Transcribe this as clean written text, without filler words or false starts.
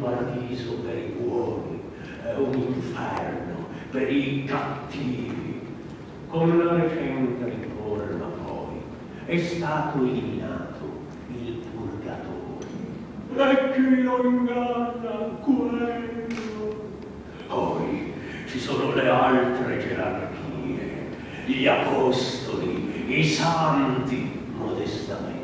paradiso per i buoni e un inferno per i cattivi. Con la recente riforma poi è stato eliminato il purgatorio. E chi lo inganna quello? Poi ci sono le altre gerarchie, gli apostoli, i santi, modestamente